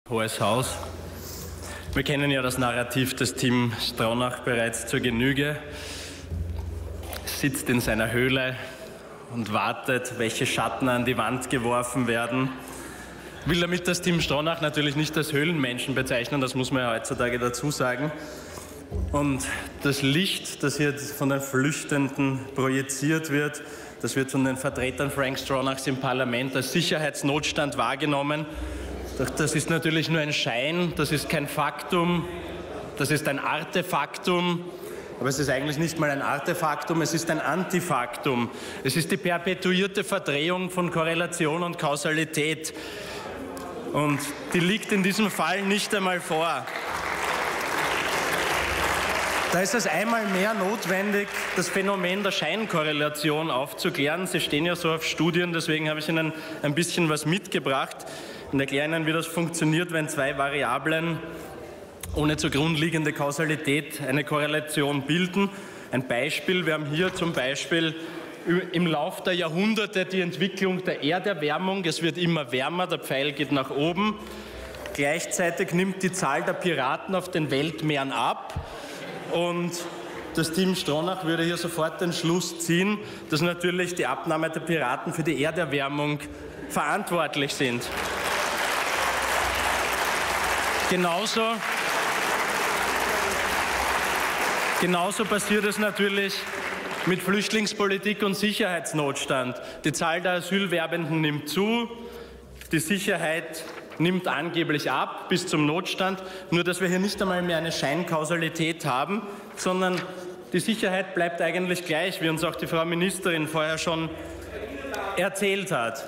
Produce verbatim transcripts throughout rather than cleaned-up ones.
Hohes Haus. Wir kennen ja das Narrativ des Team Stronach bereits zur Genüge. Es sitzt in seiner Höhle und wartet, welche Schatten an die Wand geworfen werden. Ich will damit das Team Stronach natürlich nicht als Höhlenmenschen bezeichnen, das muss man ja heutzutage dazu sagen. Und das Licht, das hier von den Flüchtenden projiziert wird, das wird von den Vertretern Frank Stronachs im Parlament als Sicherheitsnotstand wahrgenommen. Das ist natürlich nur ein Schein, das ist kein Faktum, das ist ein Artefaktum, aber es ist eigentlich nicht mal ein Artefaktum, es ist ein Antifaktum. Es ist die perpetuierte Verdrehung von Korrelation und Kausalität und die liegt in diesem Fall nicht einmal vor. Da ist es einmal mehr notwendig, das Phänomen der Scheinkorrelation aufzuklären. Sie stehen ja so auf Studien, deswegen habe ich Ihnen ein bisschen was mitgebracht und erkläre Ihnen, wie das funktioniert, wenn zwei Variablen ohne zugrunde liegende Kausalität eine Korrelation bilden. Ein Beispiel, wir haben hier zum Beispiel im Lauf der Jahrhunderte die Entwicklung der Erderwärmung. Es wird immer wärmer, der Pfeil geht nach oben. Gleichzeitig nimmt die Zahl der Piraten auf den Weltmeeren ab. Und das Team Stronach würde hier sofort den Schluss ziehen, dass natürlich die Abnahme der Piraten für die Erderwärmung verantwortlich sind. Genauso, genauso passiert es natürlich mit Flüchtlingspolitik und Sicherheitsnotstand. Die Zahl der Asylwerbenden nimmt zu, die Sicherheit nimmt angeblich ab bis zum Notstand, nur dass wir hier nicht einmal mehr eine Scheinkausalität haben, sondern die Sicherheit bleibt eigentlich gleich, wie uns auch die Frau Ministerin vorher schon erzählt hat.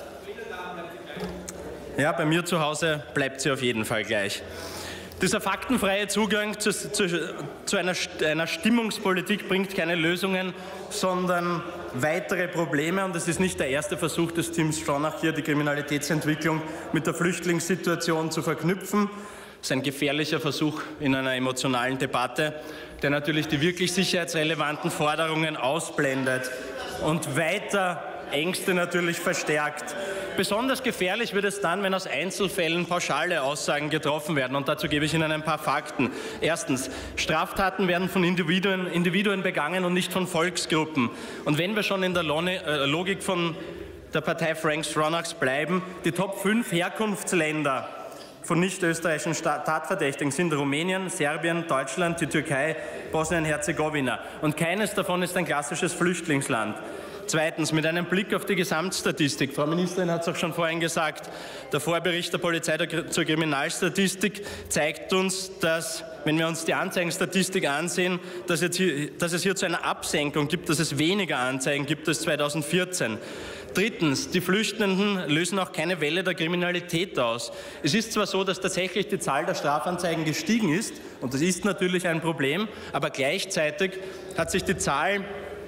Ja, bei mir zu Hause bleibt sie auf jeden Fall gleich. Dieser faktenfreie Zugang zu, zu, zu einer, einer Stimmungspolitik bringt keine Lösungen, sondern weitere Probleme. Und es ist nicht der erste Versuch des Teams Stronach, hier die Kriminalitätsentwicklung mit der Flüchtlingssituation zu verknüpfen. Das ist ein gefährlicher Versuch in einer emotionalen Debatte, der natürlich die wirklich sicherheitsrelevanten Forderungen ausblendet und weiter Ängste natürlich verstärkt. Besonders gefährlich wird es dann, wenn aus Einzelfällen pauschale Aussagen getroffen werden. Und dazu gebe ich Ihnen ein paar Fakten. Erstens, Straftaten werden von Individuen, Individuen begangen und nicht von Volksgruppen. Und wenn wir schon in der Logik von der Partei Frank Stronachs bleiben, die Top fünf Herkunftsländer von nicht-österreichischen Tatverdächtigen sind Rumänien, Serbien, Deutschland, die Türkei, Bosnien-Herzegowina. Und keines davon ist ein klassisches Flüchtlingsland. Zweitens, mit einem Blick auf die Gesamtstatistik. Frau Ministerin hat es auch schon vorhin gesagt, der Vorbericht der Polizei zur Kriminalstatistik zeigt uns, dass, wenn wir uns die Anzeigenstatistik ansehen, dass, jetzt hier, dass es hier zu einer Absenkung gibt, dass es weniger Anzeigen gibt als zweitausendvierzehn. Drittens, die Flüchtenden lösen auch keine Welle der Kriminalität aus. Es ist zwar so, dass tatsächlich die Zahl der Strafanzeigen gestiegen ist, und das ist natürlich ein Problem, aber gleichzeitig hat sich die Zahl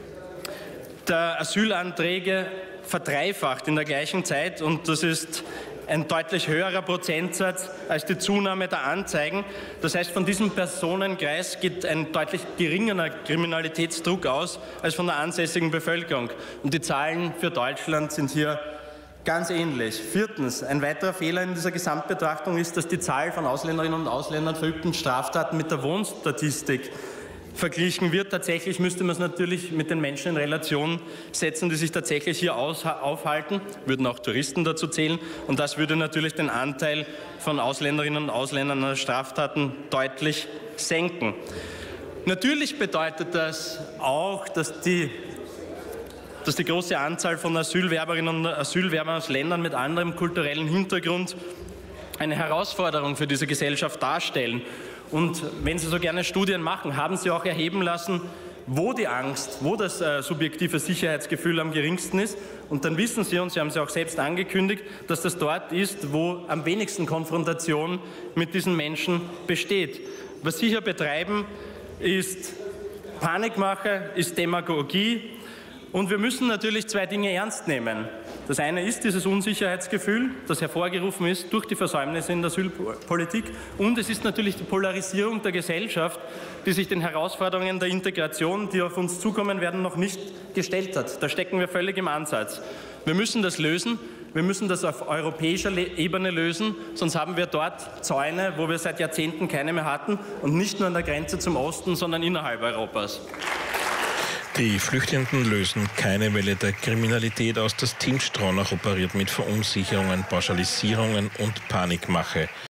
der Asylanträge verdreifacht in der gleichen Zeit und das ist ein deutlich höherer Prozentsatz als die Zunahme der Anzeigen. Das heißt, von diesem Personenkreis geht ein deutlich geringerer Kriminalitätsdruck aus als von der ansässigen Bevölkerung. Und die Zahlen für Deutschland sind hier ganz ähnlich. Viertens, ein weiterer Fehler in dieser Gesamtbetrachtung ist, dass die Zahl von Ausländerinnen und Ausländern verübten Straftaten mit der Wohnstatistik verglichen wird. Tatsächlich müsste man es natürlich mit den Menschen in Relation setzen, die sich tatsächlich hier aufhalten, würden auch Touristen dazu zählen und das würde natürlich den Anteil von Ausländerinnen und Ausländern an Straftaten deutlich senken. Natürlich bedeutet das auch, dass die, dass die große Anzahl von Asylwerberinnen und Asylwerbern aus Ländern mit anderem kulturellen Hintergrund eine Herausforderung für diese Gesellschaft darstellen. Und wenn Sie so gerne Studien machen, haben Sie auch erheben lassen, wo die Angst, wo das äh, subjektive Sicherheitsgefühl am geringsten ist. Und dann wissen Sie, und Sie haben es ja auch selbst angekündigt, dass das dort ist, wo am wenigsten Konfrontation mit diesen Menschen besteht. Was Sie hier betreiben, ist Panikmache, ist Demagogie. Und wir müssen natürlich zwei Dinge ernst nehmen. Das eine ist dieses Unsicherheitsgefühl, das hervorgerufen ist durch die Versäumnisse in der Asylpolitik. Und es ist natürlich die Polarisierung der Gesellschaft, die sich den Herausforderungen der Integration, die auf uns zukommen werden, noch nicht gestellt hat. Da stecken wir völlig im Ansatz. Wir müssen das lösen. Wir müssen das auf europäischer Ebene lösen, sonst haben wir dort Zäune, wo wir seit Jahrzehnten keine mehr hatten, und nicht nur an der Grenze zum Osten, sondern innerhalb Europas. Die Flüchtenden lösen keine Welle der Kriminalität aus. Das Team Stronach operiert mit Verunsicherungen, Pauschalisierungen und Panikmache.